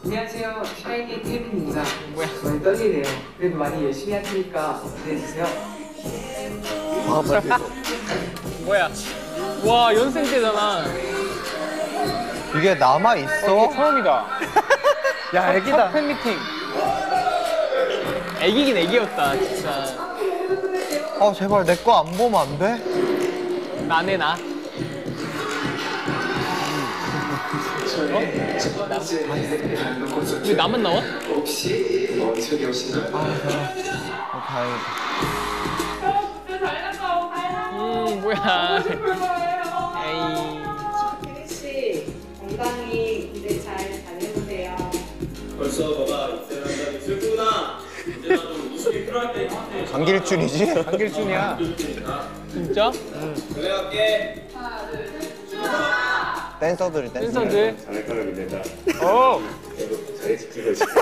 안녕하세요. 샤이니 태민입니다. 많이 떨리네요. 그래도 많이 열심히 할 테니까 기대해주세요. 뭐야? 와, 연생 때잖아. 이게 남아 있어? 이게 처음이다. 야, 애기다. 첫 팬미팅. 애기긴 애기였다, 진짜. 제발 내 거 안 보면 안 돼? 나네, 나. 왜 나만 나와? 혹시 저기 오시나요? 다행이다. 뭐야. 에이. 태민 씨 건강히 군대 잘 다녀오세요. 벌써 너가 입대한다니 슬프구나. 이제 나도 웃음이 필요할 때 형한테 강길준이지? 강길준이야. 진짜? 그래 갈게. 댄서들. 댄서들. 잘할 거라 믿는다. 오. 계속 잘 지키고 있어.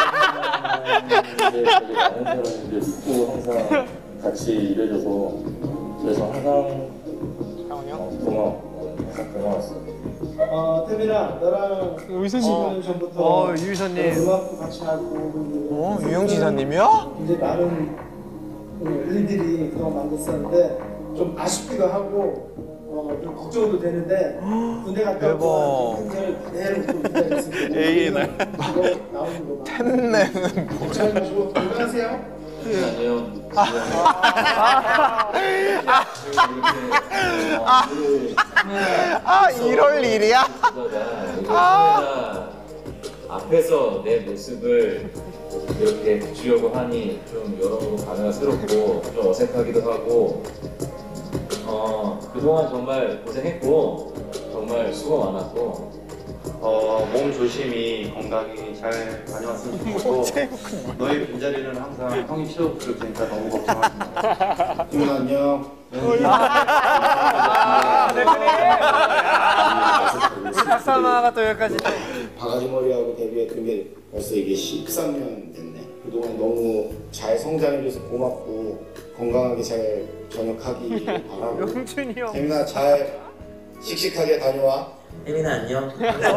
근데 되게 많은 사람들이 믿고 항상 같이 일해줘서 그래서 항상 고마워. 항상 고마웠어. 태민아, 너랑 의사님. 10년 전부터 유희선님. 음악도 같이 하고 유영지사님이야? 이제 많은 일들이 그동안 만났었는데 좀 아쉽기도 하고 좀 걱정도 되는데 군대 갔다 대박. 온 군대를 그대로 또 기다렸으면 에이, 나. 나오는 거 템내는 잘 마시고 건강하세요. 안녕. 이럴 일이야? 카메라 앞에서 내 모습을 이렇게 주려고 하니 좀 여러모로 반응이 새롭고 좀 어색하기도 하고 그동안 정말 고생했고 정말 수고 많았고 몸 조심히 건강히 잘 다녀왔으면 좋겠고 너의 빈자리는 항상 형이 채워줄 테니까 너무 걱정하지 마. 태민 안녕. 우리 닭살마가 또 여기까지. 바가지 머리하고 데뷔했던 게 벌써 이게 13년 됐네. 그동안 너무 잘 성장해줘서 고맙고 건강하게 잘 전역하기 바라고. 영준이 형. 태민아 잘 씩씩하게 다녀와. 혜민아 안녕.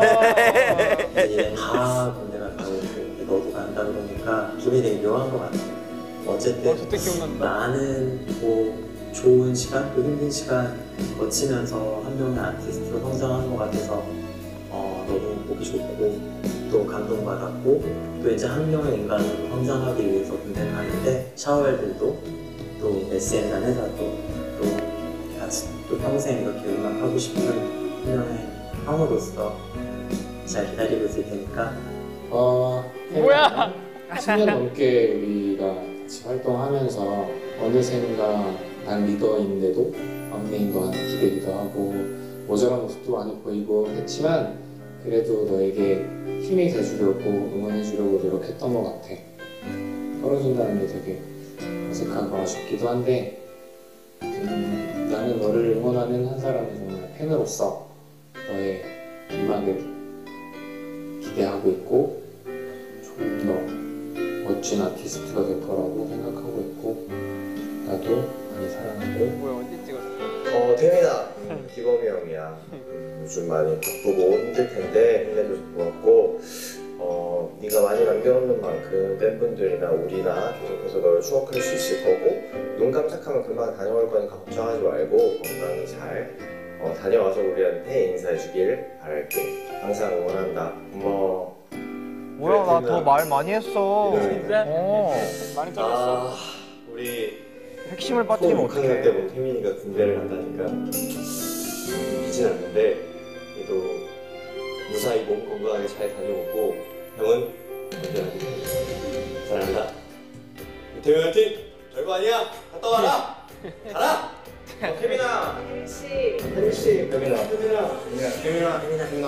이제 다 군대 갔다 오고 너도 간다 그러니까 기분이 되게 묘한 것 같아. 어쨌든 저때 기억난다. 많은 좋은 시간 또 힘든 시간 거치면서 한 명의 아티스트로 성장한 것 같아서 너무 보기 좋고 또 감동받았고 또 이제 한 명의 인간으로 성장하기 위해서 군대를 가는데 샤워엘들도 또 SN이라는 회사도 또 같이 또 평생 이렇게 음악하고 싶은 한 명의 형으로서 잘 기다리고 있을 테니까 뭐야? 10년 넘게 우리가 같이 활동하면서 어느샌가 난 리더인데도 막내인 거 하나 기대기도 하고 모자란 모습도 많이 보이고 했지만 그래도 너에게 힘이 돼주려고 응원해주려고 노력했던 것 같아. 떨어진다는 게 되게 어색하고 아쉽기도 한데 나는 너를 응원하는 한 사람의 정말 팬으로서 너의 음악을 기대하고 있고 조금 더 멋진 아티스트가 될 거라고 생각하고 있고 나도 많이 사랑하고. 뭐야, 언제 찍었어? 태민아, 기범이 형이야. 요즘 많이 바쁘고 힘들 텐데 힘내줘서 고맙고 네가 많이 남겨놓는 만큼 팬분들이나 우리나 계속해서 너를 추억할 수 있을 거고 눈 깜짝하면 금방 다녀올 거니까 걱정하지 말고 건강히 잘 다녀와서 우리한테 인사해주길 바랄게. 항상 응원한다. 고마워. 뭐야, 나 더 말 많이 했어. 진짜? 많이 잘했어. 우리 핵심을 빠뜨리면 어떡해. 6학년 때 태민이가 군대를 간다니까 믿진 않는데 그래도 무사히 몸 건강하게 잘 다녀오고 형은 언제나 사랑한다. 태민 화이팅! 별거 아니야! 갔다 와라! 가라! 태민아! 태민 태민아! 태민아! 태민아!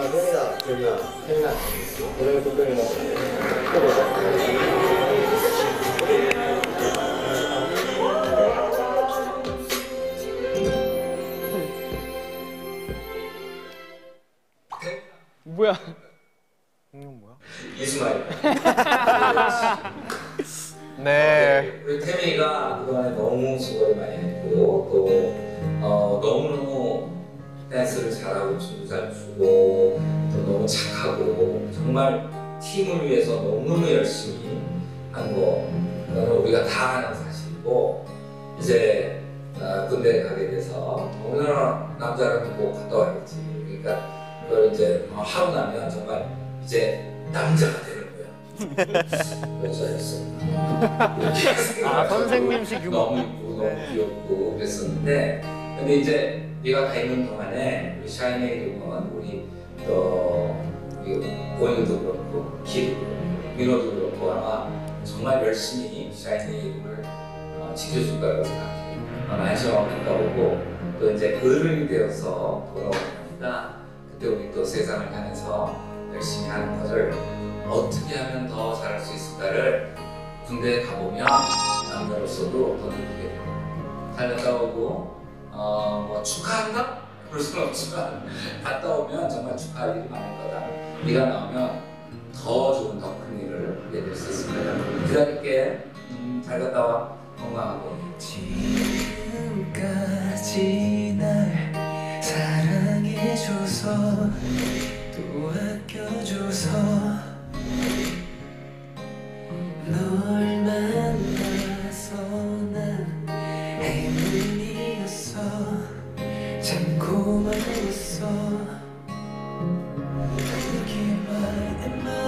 고생했어 태민아. 또 보자. 뭐야? 이건 뭐야? 이스마일. 네. 우리 태민이가 그동안에 너무 수고를 많이 했고 또 너무너무 댄스를 잘하고 춤도 잘 추고 또 너무 착하고 정말 팀을 위해서 너무너무 열심히 한 거, 그거는 우리가 다 아는 사실이고, 이제 군대에 가게 돼서 어느 남자라면 꼭 갔다 와야겠지. 그러니까 그걸 이제 하고 나면 정말 이제 남자가 되는 거야. 여자였어. 아, 선생님식 유머. 너무 이쁘고 너무 귀엽고 그랬었는데, 근데 이제 네가 가 있는 동안에 우리 샤이니에이드는 우리 오인도 그렇고 키도 그렇고 민호도 그렇고 아마 정말 열심히 샤이니에이드를 지켜줄 거라고 생각해. 많이 경험했다 보고 또 이제 어른이 되어서 돌아오니까 그때 우리 또 세상을 향해서 열심히 하는 것을 어떻게 하면 더 잘할 수 있을까를 군대에 가보면 남자로서도 더 느끼게 돼요. 살렸다 오고 뭐 축하한다? 그럴 수는 없지만 갔다 오면 정말 축하할 일이 많을 거다. 네가 나오면 더 좋은 더 큰 일을 내릴 수 있습니다. 기다릴게. 잘 갔다 와. 건강하고. 지금까지 날 사랑해줘서 또 아껴줘서 널 만나서 난 행운이었어. 참 고마웠어. Look in my